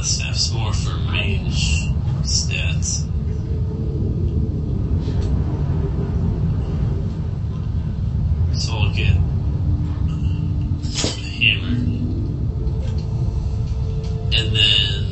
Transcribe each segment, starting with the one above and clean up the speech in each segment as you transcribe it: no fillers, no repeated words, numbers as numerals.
staff's more for mage stats. So I'll get the hammer. And then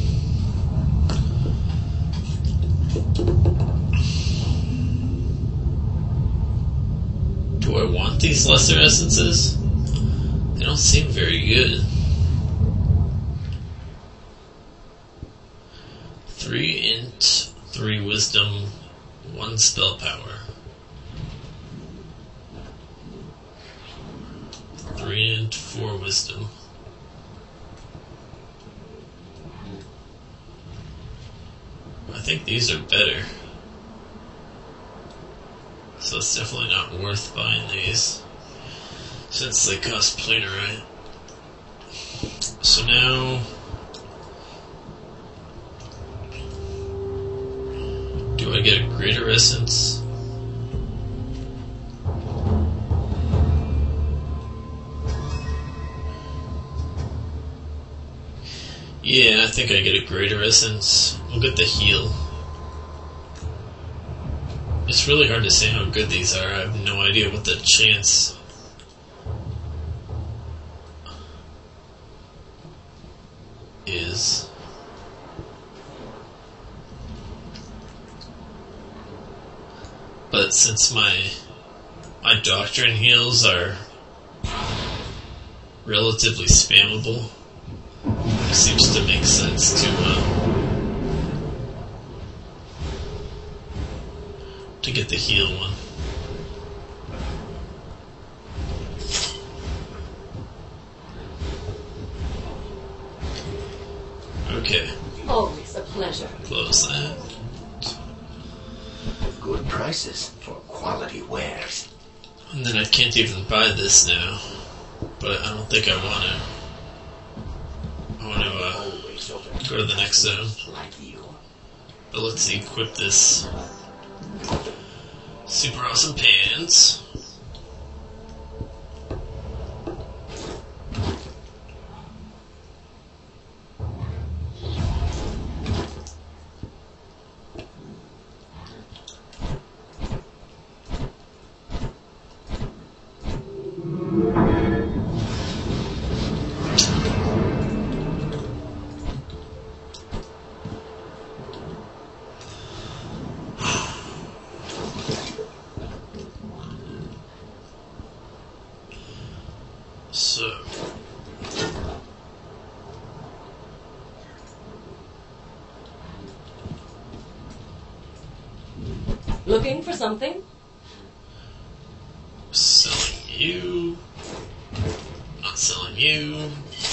do I want these lesser essences? They don't seem very good. 3 int, 3 wisdom, 1 spell power. 3 int, 4 wisdom. I think these are better. So it's definitely not worth buying these, since they cost planerite. So now, do I get a greater essence? Yeah, I think I get a greater essence. We'll get the heal. It's really hard to say how good these are. I have no idea what the chance is. But since my doctrine heals are relatively spammable, it seems to make sense to get the heal one. Okay. Always a pleasure. Close that. Good prices for quality wares. And then I can't even buy this now, but I don't think I want to. I want to go to the next zone. Like you. But let's equip this super awesome pants. So, Looking for something? selling you, not selling you.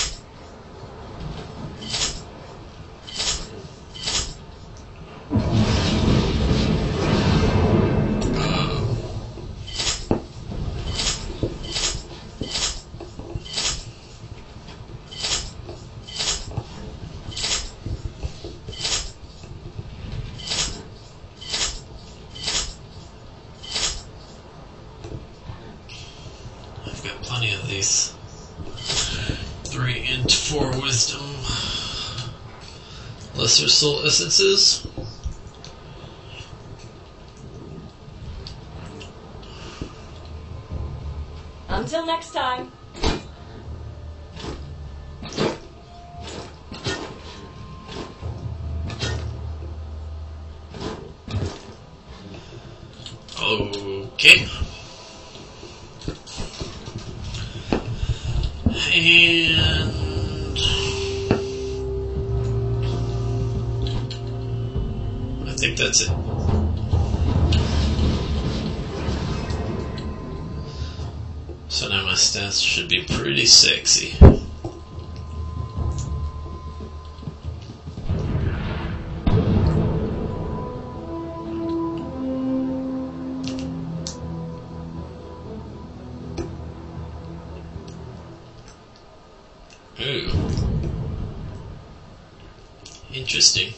I've got plenty of these. 3 int 4 wisdom. Lesser soul essences. Until next time. Okay. And I think that's it. So now my stats should be pretty sexy. Ooh. Interesting.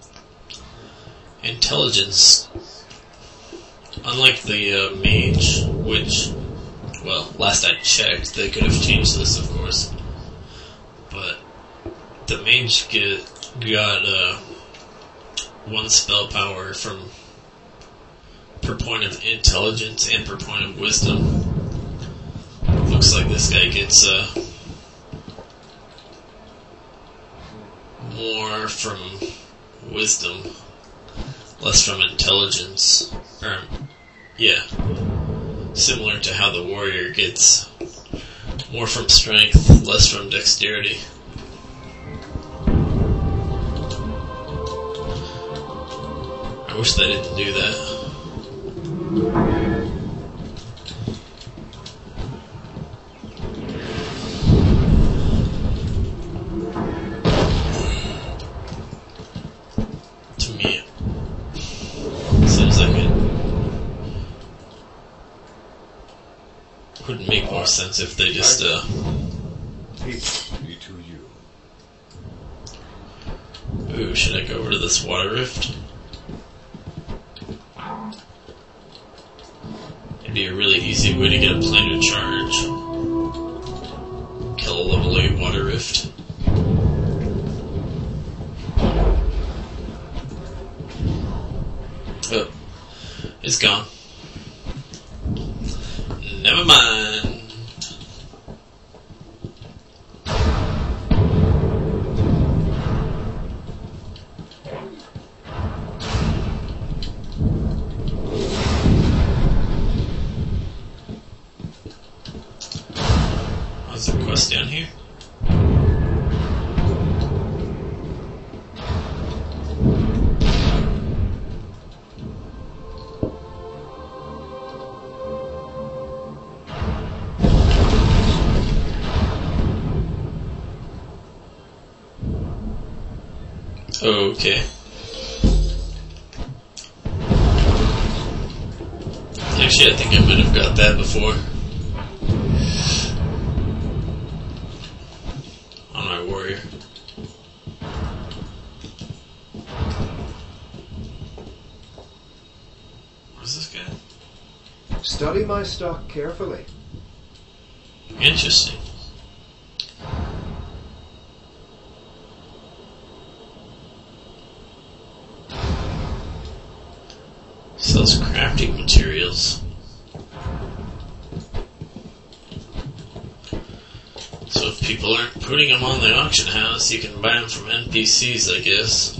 Intelligence. Unlike the mage, which, well, last I checked, they could have changed this, of course. But the mage We got one spell power from per point of intelligence and per point of wisdom. Looks like this guy gets more from wisdom, less from intelligence. Yeah. Similar to how the warrior gets more from strength, less from dexterity. I wish they didn't do that. To me, it seems like it would make more sense if they just, Peace be to you. Ooh, should I go over to this water rift? It'd be a really easy way to get a planar charge. Kill a level 8 water rift. Oh, it's gone. Never mind. Is there a quest down here? Okay. Actually, I think I might have got that before. On my warrior. What's this guy? Study my stock carefully. Interesting. Sells crafting materials. So if people aren't putting them on the auction house, you can buy them from NPCs, I guess.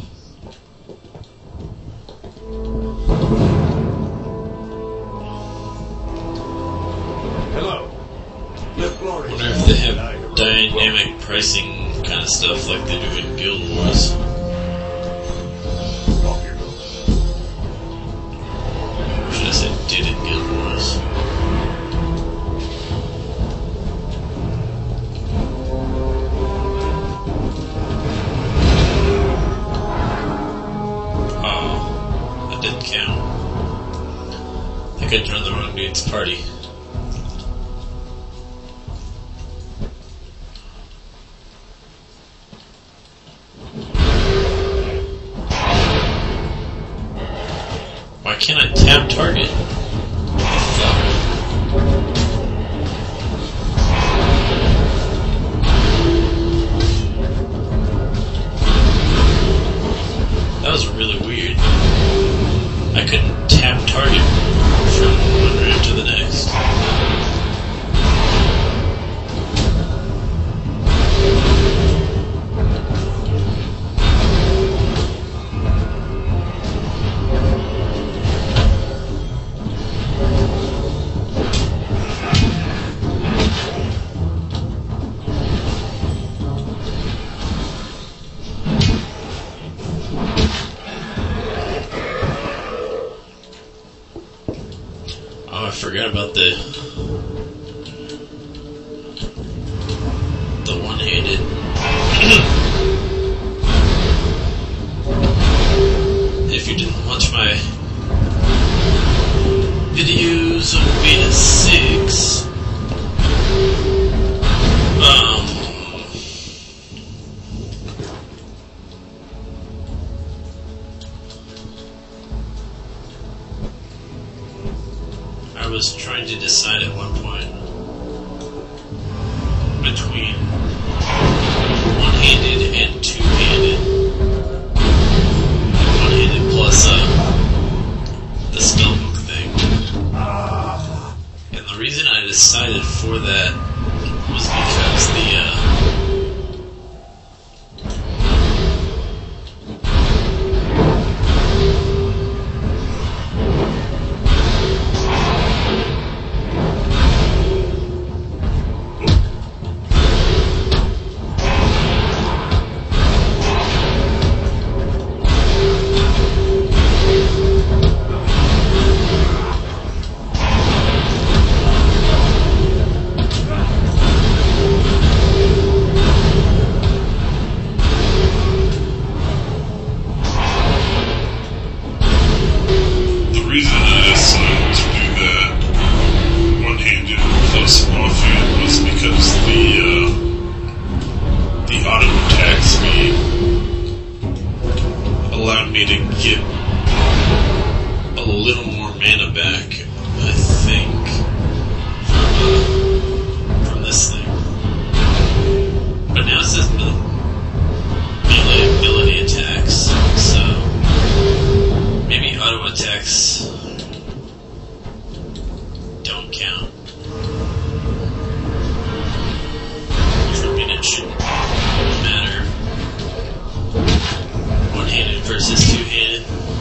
Hello. Live glorious. I wonder if they have dynamic pricing kind of stuff like they do in Guild Wars. Off you go. Or should I say did in Guild Wars? Oh, that didn't count. I think I joined the wrong dude's party. Why can't I tab target? That was really weird. I couldn't tab target from one round to the next. Oh, I forgot about the one-handed. If you didn't watch my videos on Beta 6, I was trying to decide at one point between decided for that was because The reason I decided to do that one-handed plus offhand was because the auto attack speed allowed me to get a little more mana back, I think, from this thing. But now it says melee ability attacks, so maybe auto attacks don't count. I mean, it shouldn't matter. One-handed versus two-handed.